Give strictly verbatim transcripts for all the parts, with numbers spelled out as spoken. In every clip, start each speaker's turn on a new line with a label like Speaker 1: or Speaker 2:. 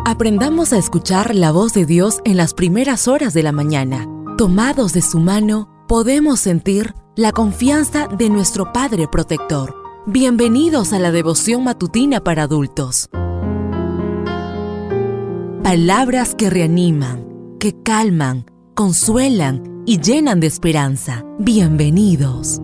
Speaker 1: Aprendamos a escuchar la voz de Dios en las primeras horas de la mañana. Tomados de su mano, podemos sentir la confianza de nuestro Padre Protector. Bienvenidos a la devoción matutina para adultos. Palabras que reaniman, que calman, consuelan y llenan de esperanza. Bienvenidos.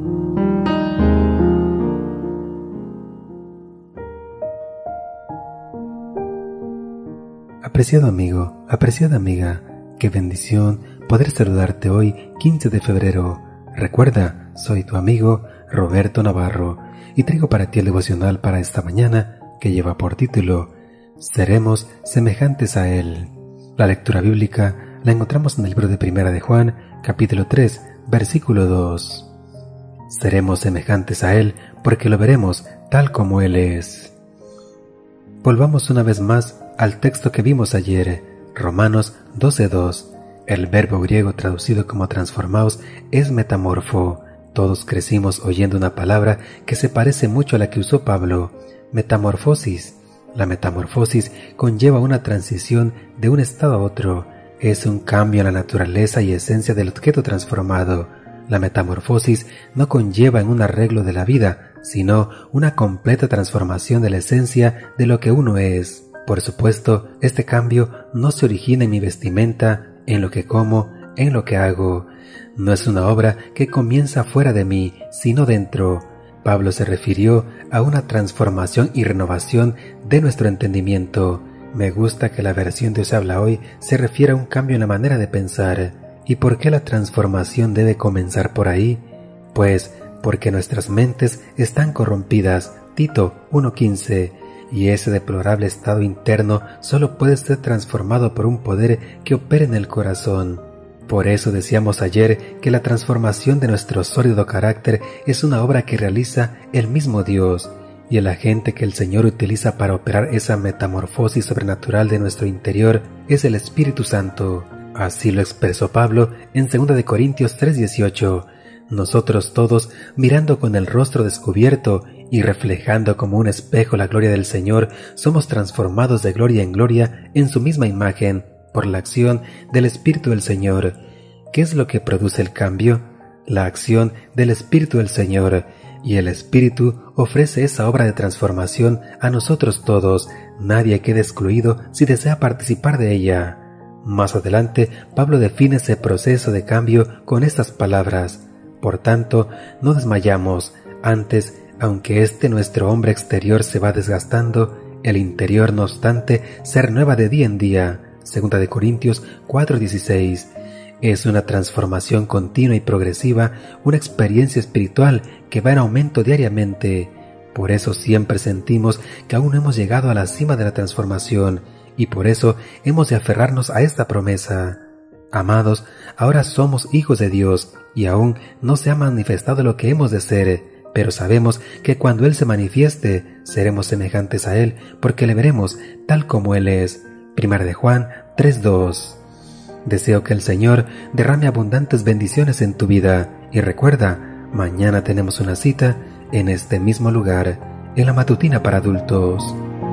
Speaker 2: Apreciado amigo, apreciada amiga, qué bendición poder saludarte hoy, quince de febrero. Recuerda, soy tu amigo Roberto Navarro y traigo para ti el devocional para esta mañana que lleva por título Seremos semejantes a Él. La lectura bíblica la encontramos en el libro de Primera de Juan, capítulo tres, versículo dos. Seremos semejantes a Él porque lo veremos tal como Él es. Volvamos una vez más al texto que vimos ayer, Romanos doce dos. El verbo griego traducido como transformaos es metamorfo. Todos crecimos oyendo una palabra que se parece mucho a la que usó Pablo, metamorfosis. La metamorfosis conlleva una transición de un estado a otro. Es un cambio en la naturaleza y esencia del objeto transformado. La metamorfosis no conlleva en un arreglo de la vida, sino una completa transformación de la esencia de lo que uno es. Por supuesto, este cambio no se origina en mi vestimenta, en lo que como, en lo que hago. No es una obra que comienza fuera de mí, sino dentro. Pablo se refirió a una transformación y renovación de nuestro entendimiento. Me gusta que la versión de Dios habla hoy se refiere a un cambio en la manera de pensar. ¿Y por qué la transformación debe comenzar por ahí? Pues porque nuestras mentes están corrompidas. Tito uno quince. Y ese deplorable estado interno solo puede ser transformado por un poder que opera en el corazón. Por eso decíamos ayer que la transformación de nuestro sólido carácter es una obra que realiza el mismo Dios, y el agente que el Señor utiliza para operar esa metamorfosis sobrenatural de nuestro interior es el Espíritu Santo. Así lo expresó Pablo en segunda de Corintios tres dieciocho. Nosotros todos, mirando con el rostro descubierto y reflejando como un espejo la gloria del Señor, somos transformados de gloria en gloria en su misma imagen, por la acción del Espíritu del Señor. ¿Qué es lo que produce el cambio? La acción del Espíritu del Señor. Y el Espíritu ofrece esa obra de transformación a nosotros todos. Nadie queda excluido si desea participar de ella. Más adelante, Pablo define ese proceso de cambio con estas palabras. Por tanto, no desmayamos. Antes, aunque este nuestro hombre exterior se va desgastando, el interior, no obstante, se renueva de día en día. Segunda de Corintios cuatro dieciséis. Es una transformación continua y progresiva, una experiencia espiritual que va en aumento diariamente. Por eso siempre sentimos que aún no hemos llegado a la cima de la transformación, y por eso hemos de aferrarnos a esta promesa. Amados, ahora somos hijos de Dios, y aún no se ha manifestado lo que hemos de ser, pero sabemos que cuando Él se manifieste, seremos semejantes a Él, porque le veremos tal como Él es. Primera de Juan tres dos. Deseo que el Señor derrame abundantes bendiciones en tu vida, y recuerda, mañana tenemos una cita en este mismo lugar, en la matutina para adultos.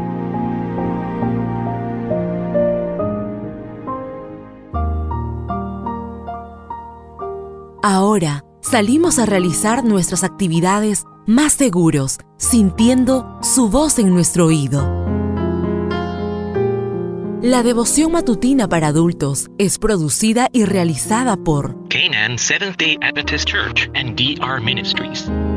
Speaker 1: Ahora salimos a realizar nuestras actividades más seguros, sintiendo su voz en nuestro oído. La devoción matutina para adultos es producida y realizada por
Speaker 3: Canaan Seventh-day Adventist Church and D R Ministries.